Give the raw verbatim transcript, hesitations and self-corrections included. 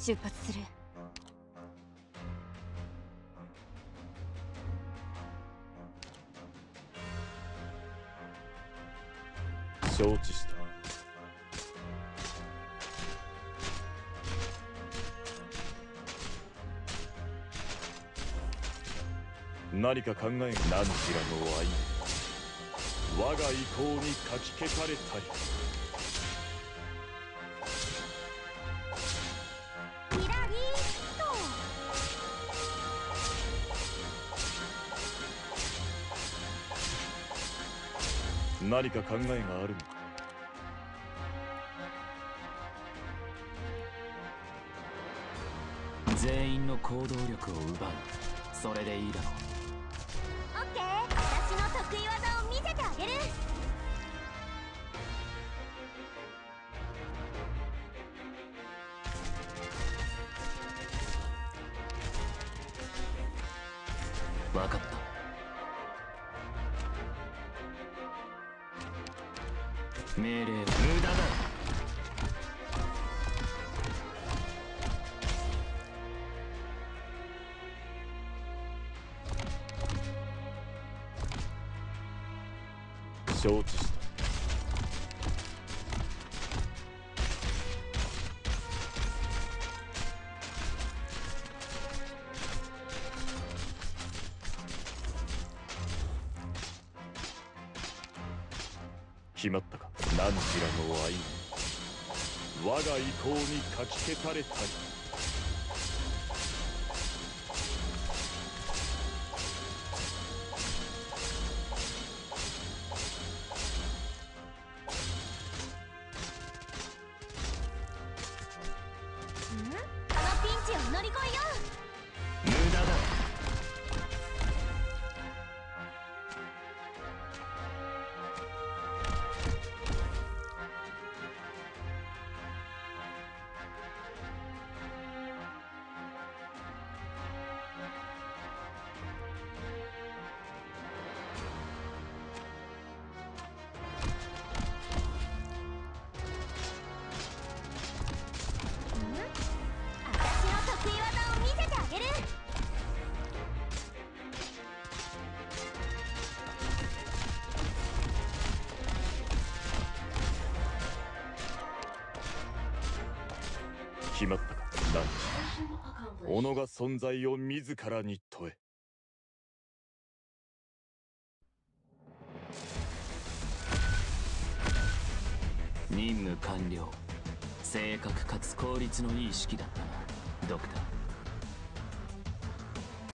出発する。 承知した。何か考えが何ちらの愛我が意向にかき消されたり。 キラリーと何か考えがあるのか。 全員の行動力を奪う。それでいいだろう。 オッケー、私の得意技を見せてあげる。 分かった。命令は無駄だ。 承知した。決まったか。何ちらの愛我が意向にかき消されたり。 このピンチを乗り越えよ無駄だ。 う。私の得意技を見せてあげる。 決まったか。何己が存在を自らに問え。 任務完了。正確かつ効率のいい式だったな、ドクター。